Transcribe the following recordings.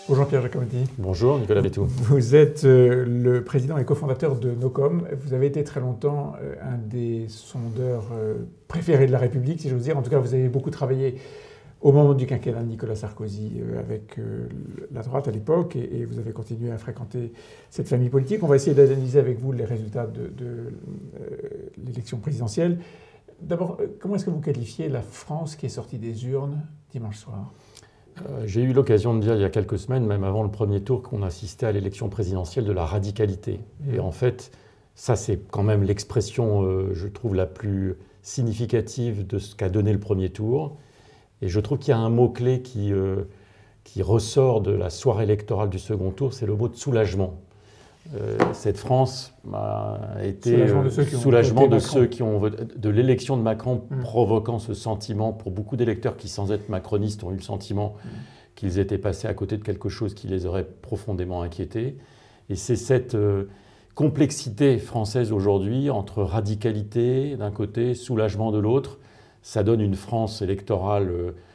Bonjour Pierre Giacometti. Bonjour Nicolas Bétou. Vous êtes le président et cofondateur de Nocom. Vous avez été très longtemps un des sondeurs préférés de la République, si j'ose dire. En tout cas, vous avez beaucoup travaillé au moment du quinquennat de Nicolas Sarkozy avec la droite à l'époque et vous avez continué à fréquenter cette famille politique. On va essayer d'analyser avec vous les résultats de l'élection présidentielle. D'abord, comment est-ce que vous qualifiez la France qui est sortie des urnes dimanche soir ? J'ai eu l'occasion de dire il y a quelques semaines, même avant le premier tour, qu'on assistait à l'élection présidentielle de la radicalité. Et en fait, ça c'est quand même l'expression, je trouve, la plus significative de ce qu'a donné le premier tour. Et je trouve qu'il y a un mot-clé qui ressort de la soirée électorale du second tour, c'est le mot de soulagement. Cette France a été soulagement de ceux qui ont voté, de l'élection de Macron, provoquant ce sentiment pour beaucoup d'électeurs qui, sans être macronistes, ont eu le sentiment qu'ils étaient passés à côté de quelque chose qui les aurait profondément inquiétés. Et c'est cette complexité française aujourd'hui entre radicalité d'un côté, soulagement de l'autre. Ça donne une France électorale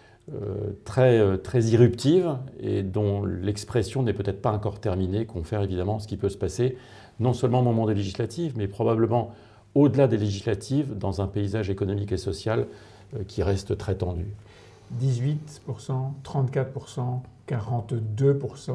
très irruptive et dont l'expression n'est peut-être pas encore terminée, confère évidemment ce qui peut se passer, non seulement au moment des législatives, mais probablement au-delà des législatives, dans un paysage économique et social qui reste très tendu. 18%, 34%, 42%,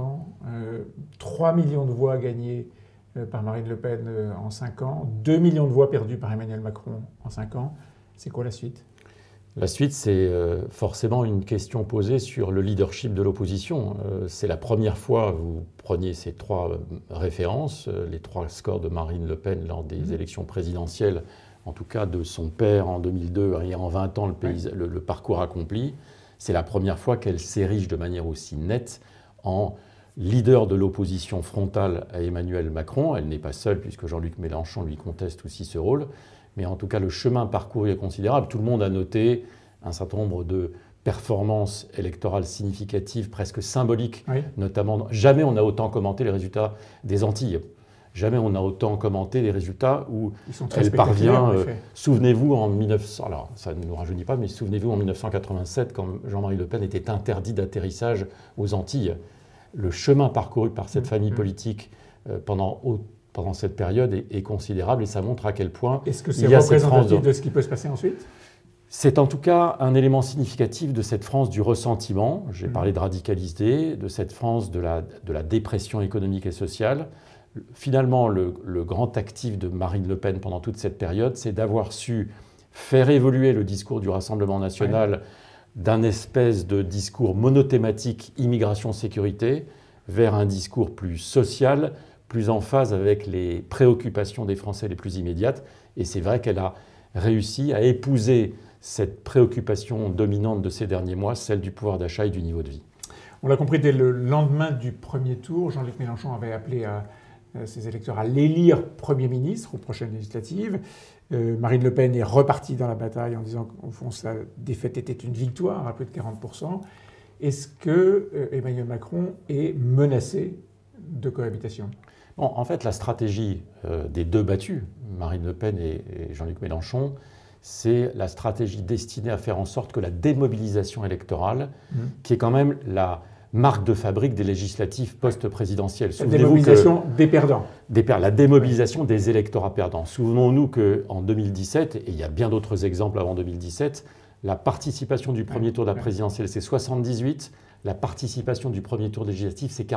3 millions de voix gagnées par Marine Le Pen en 5 ans, 2 millions de voix perdues par Emmanuel Macron en 5 ans. C'est quoi la suite ? La suite, c'est forcément une question posée sur le leadership de l'opposition. C'est la première fois, vous preniez ces trois références, les trois scores de Marine Le Pen lors des élections présidentielles, en tout cas de son père en 2002 et en 20 ans le parcours accompli. C'est la première fois qu'elle s'érige de manière aussi nette en leader de l'opposition frontale à Emmanuel Macron. Elle n'est pas seule puisque Jean-Luc Mélenchon lui conteste aussi ce rôle. Mais en tout cas, le chemin parcouru est considérable. Tout le monde a noté un certain nombre de performances électorales significatives, presque symboliques, notamment. Jamais on n'a autant commenté les résultats des Antilles. Jamais on n'a autant commenté les résultats où elle parvient. Souvenez-vous en 1900, alors ça ne nous rajeunit pas, mais souvenez-vous en 1987, quand Jean-Marie Le Pen était interdit d'atterrissage aux Antilles. Le chemin parcouru par cette famille politique pendant cette période est considérable et ça montre à quel point est-ce que c'est représentatif de ce qui peut se passer ensuite ? C'est en tout cas un élément significatif de cette France du ressentiment. J'ai parlé de radicalité, de cette France de la dépression économique et sociale. Finalement, le grand actif de Marine Le Pen pendant toute cette période, c'est d'avoir su faire évoluer le discours du Rassemblement national d'un espèce de discours monothématique immigration-sécurité vers un discours plus social, plus en phase avec les préoccupations des Français les plus immédiates. Et c'est vrai qu'elle a réussi à épouser cette préoccupation dominante de ces derniers mois, celle du pouvoir d'achat et du niveau de vie. On l'a compris dès le lendemain du premier tour, Jean-Luc Mélenchon avait appelé à ses électeurs à l'élire Premier ministre aux prochaines législatives. Marine Le Pen est repartie dans la bataille en disant qu'au fond sa défaite était une victoire à plus de 40%. Est-ce que Emmanuel Macron est menacé de cohabitation ? Bon, en fait, la stratégie des deux battus, Marine Le Pen et Jean-Luc Mélenchon, c'est la stratégie destinée à faire en sorte que la démobilisation électorale, qui est quand même la marque de fabrique des législatives post-présidentielles. La démobilisation des perdants. La démobilisation des électorats perdants. Souvenons-nous qu'en 2017, et il y a bien d'autres exemples avant 2017, la participation du premier tour de la présidentielle, c'est 78%. La participation du premier tour législatif, c'est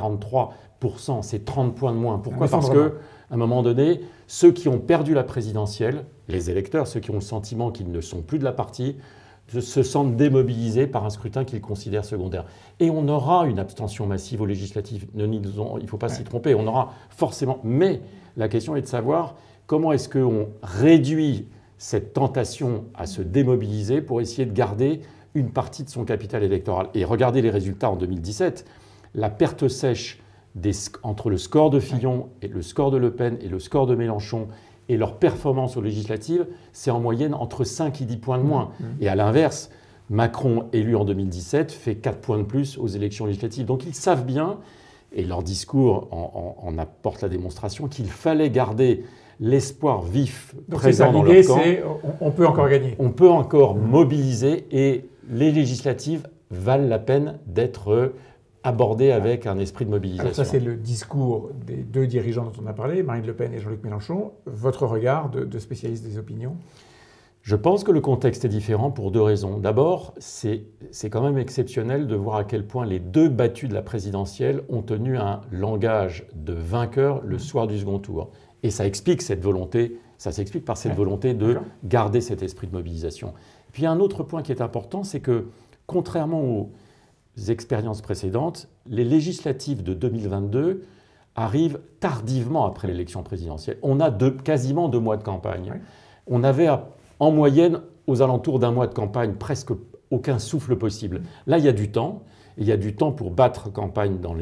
43%, c'est 30 points de moins. Pourquoi ? Parce qu'à un moment donné, ceux qui ont perdu la présidentielle, les électeurs, ceux qui ont le sentiment qu'ils ne sont plus de la partie, se sentent démobilisés par un scrutin qu'ils considèrent secondaire. Et on aura une abstention massive aux législatives. Il ne faut pas s'y tromper, on aura forcément. Mais la question est de savoir comment est-ce qu'on réduit cette tentation à se démobiliser pour essayer de garder une partie de son capital électoral. Et regardez les résultats en 2017, la perte sèche entre le score de Fillon et le score de Le Pen et le score de Mélenchon et leur performance aux législatives, c'est en moyenne entre 5 et 10 points de moins. Et à l'inverse, Macron, élu en 2017, fait 4 points de plus aux élections législatives. Donc ils savent bien, et leur discours en apporte la démonstration, qu'il fallait garder l'espoir vif présent dans leur camp. Donc l'idée, c'est on peut encore gagner. On peut encore mobiliser et les législatives valent la peine d'être abordé avec un esprit de mobilisation. Alors ça, c'est le discours des deux dirigeants dont on a parlé, Marine Le Pen et Jean-Luc Mélenchon. Votre regard de spécialiste des opinions? Je pense que le contexte est différent pour deux raisons. D'abord, c'est quand même exceptionnel de voir à quel point les deux battus de la présidentielle ont tenu un langage de vainqueur le soir du second tour. Et ça explique cette volonté, ça s'explique par cette volonté de garder cet esprit de mobilisation. Puis un autre point qui est important, c'est que contrairement aux expériences précédentes, les législatives de 2022 arrivent tardivement après l'élection présidentielle. On a quasiment 2 mois de campagne. On avait en moyenne, aux alentours d'un mois de campagne, presque aucun souffle possible. Là, il y a du temps. Et il y a du temps pour battre campagne dans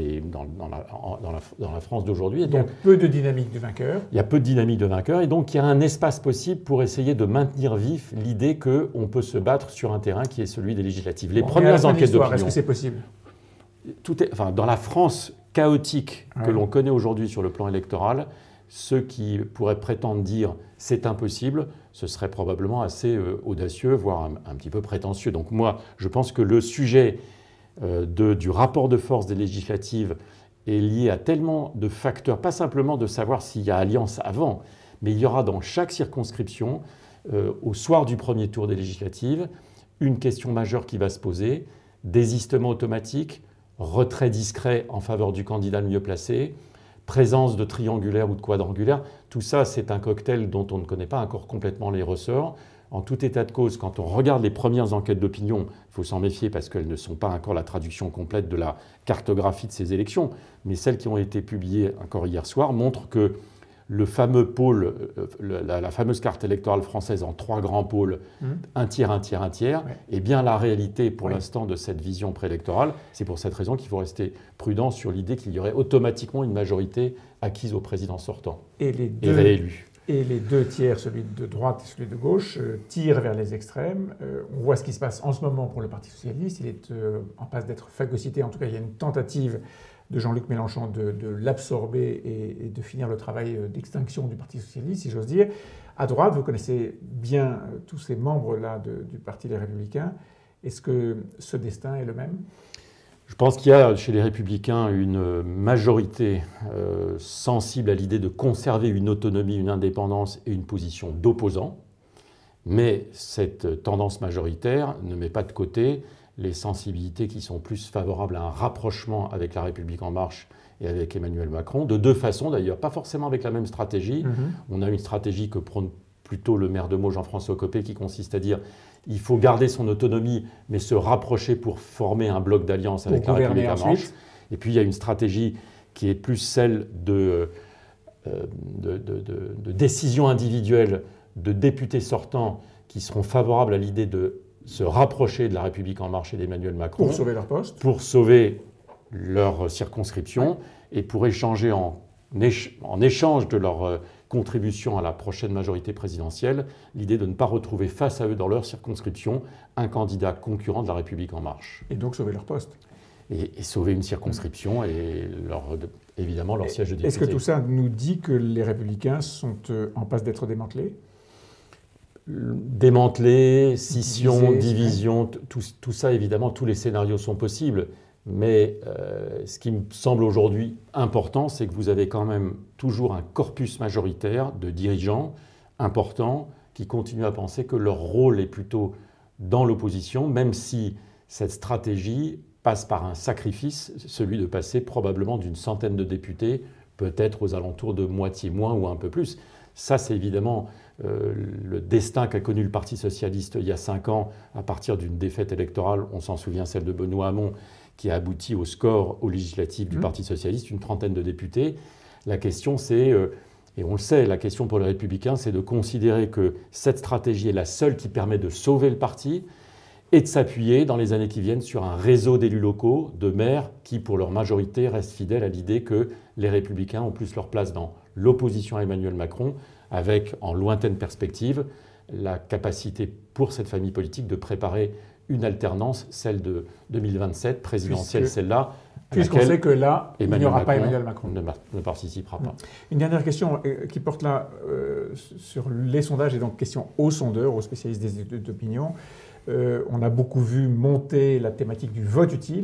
la France d'aujourd'hui. Il y a peu de dynamique de vainqueur. Il y a peu de dynamique de vainqueur. Et donc, il y a un espace possible pour essayer de maintenir vif l'idée qu'on peut se battre sur un terrain qui est celui des législatives. Les premières enquêtes d'opinion... Est-ce que c'est possible? Dans la France chaotique que l'on connaît aujourd'hui sur le plan électoral, ceux qui pourraient prétendre dire c'est impossible, ce serait probablement assez audacieux, voire un petit peu prétentieux. Donc moi, je pense que le sujet du rapport de force des législatives est lié à tellement de facteurs, pas simplement de savoir s'il y a alliance avant, mais il y aura dans chaque circonscription, au soir du premier tour des législatives, une question majeure qui va se poser, désistement automatique, retrait discret en faveur du candidat le mieux placé, présence de triangulaire ou de quadrangulaire. Tout ça, c'est un cocktail dont on ne connaît pas encore complètement les ressorts. En tout état de cause, quand on regarde les premières enquêtes d'opinion, il faut s'en méfier parce qu'elles ne sont pas encore la traduction complète de la cartographie de ces élections, mais celles qui ont été publiées encore hier soir montrent que le fameux pôle, la fameuse carte électorale française en 3 grands pôles, un tiers, un tiers, un tiers, est bien la réalité pour l'instant de cette vision préélectorale. C'est pour cette raison qu'il faut rester prudent sur l'idée qu'il y aurait automatiquement une majorité acquise au président sortant et réélu. Et les 2 tiers, celui de droite et celui de gauche, tirent vers les extrêmes. On voit ce qui se passe en ce moment pour le Parti socialiste. Il est en passe d'être phagocyté. En tout cas, il y a une tentative de Jean-Luc Mélenchon de l'absorber et de finir le travail d'extinction du Parti socialiste, si j'ose dire. À droite, vous connaissez bien tous ces membres-là du Parti des Républicains. Est-ce que ce destin est le même ? Je pense qu'il y a chez les Républicains une majorité sensible à l'idée de conserver une autonomie, une indépendance et une position d'opposant. Mais cette tendance majoritaire ne met pas de côté les sensibilités qui sont plus favorables à un rapprochement avec La République En Marche et avec Emmanuel Macron, de 2 façons d'ailleurs, pas forcément avec la même stratégie. On a une stratégie que prône plutôt le maire de Meaux, Jean-François Copé, qui consiste à dire il faut garder son autonomie, mais se rapprocher pour former un bloc d'alliance avec La République En Marche. Et puis il y a une stratégie qui est plus celle de décisions individuelles de députés sortants qui seront favorables à l'idée de se rapprocher de La République En Marche et d'Emmanuel Macron. Pour sauver leur poste. Pour sauver leur circonscription et pour échanger en échange de leur contribution à la prochaine majorité présidentielle, l'idée de ne pas retrouver face à eux dans leur circonscription un candidat concurrent de La République En Marche. Et donc sauver leur poste. Et sauver une circonscription et évidemment leur siège de député. Est-ce que tout ça nous dit que les Républicains sont en passe d'être démantelés ? Démantelés, scission, division, tout ça évidemment, tous les scénarios sont possibles. Mais ce qui me semble aujourd'hui important, c'est que vous avez quand même toujours un corpus majoritaire de dirigeants importants qui continuent à penser que leur rôle est plutôt dans l'opposition, même si cette stratégie passe par un sacrifice, celui de passer probablement d'une centaine de députés, peut-être aux alentours de moitié moins ou un peu plus. Ça, c'est évidemment le destin qu'a connu le Parti socialiste il y a 5 ans, à partir d'une défaite électorale, on s'en souvient, celle de Benoît Hamon, qui a abouti au score aux législatives du Parti socialiste, une trentaine de députés. La question, c'est, et on le sait, la question pour les Républicains, c'est de considérer que cette stratégie est la seule qui permet de sauver le parti et de s'appuyer dans les années qui viennent sur un réseau d'élus locaux, de maires, qui, pour leur majorité, restent fidèles à l'idée que les Républicains ont plus leur place dans l'opposition à Emmanuel Macron, avec, en lointaine perspective, la capacité pour cette famille politique de préparer une alternance, celle de 2027, présidentielle, celle-là. Puisqu'on sait que là, il n'y aura pas Emmanuel Macron. Ne participera pas. Une dernière question qui porte là sur les sondages, et donc question aux sondeurs, aux spécialistes des études d'opinion. On a beaucoup vu monter la thématique du vote utile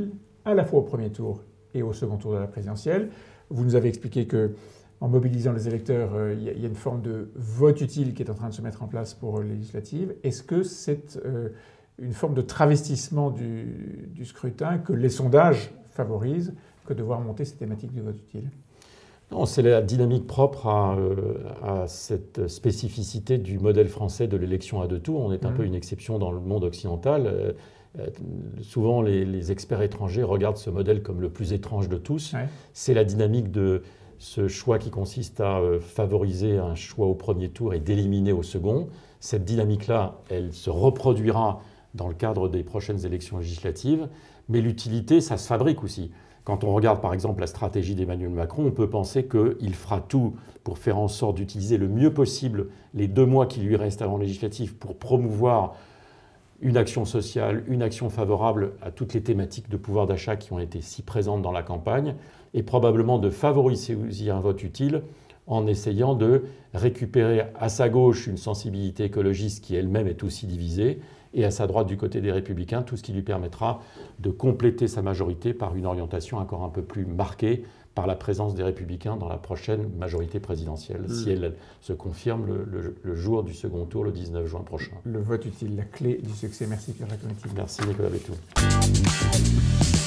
à la fois au premier tour et au second tour de la présidentielle. Vous nous avez expliqué qu'en mobilisant les électeurs, il y a une forme de vote utile qui est en train de se mettre en place pour les législatives. Est-ce que c'est une forme de travestissement du scrutin que les sondages favorisent que de voir monter ces thématiques du vote utile? Non, c'est la dynamique propre à cette spécificité du modèle français de l'élection à deux tours. On est un peu une exception dans le monde occidental. Souvent, les experts étrangers regardent ce modèle comme le plus étrange de tous. Ouais. C'est la dynamique de ce choix qui consiste à favoriser un choix au premier tour et d'éliminer au second. Cette dynamique-là, elle se reproduira dans le cadre des prochaines élections législatives. Mais l'utilité, ça se fabrique aussi. Quand on regarde par exemple la stratégie d'Emmanuel Macron, on peut penser qu'il fera tout pour faire en sorte d'utiliser le mieux possible les 2 mois qui lui restent avant législative pour promouvoir une action sociale, une action favorable à toutes les thématiques de pouvoir d'achat qui ont été si présentes dans la campagne, et probablement de favoriser aussi un vote utile en essayant de récupérer à sa gauche une sensibilité écologiste qui elle-même est aussi divisée, et à sa droite, du côté des Républicains, tout ce qui lui permettra de compléter sa majorité par une orientation encore un peu plus marquée par la présence des Républicains dans la prochaine majorité présidentielle, si elle se confirme le jour du second tour, le 19 juin prochain. Le vote utile, la clé du succès. Merci Pierre Giacometti. Merci Nicolas Bétou.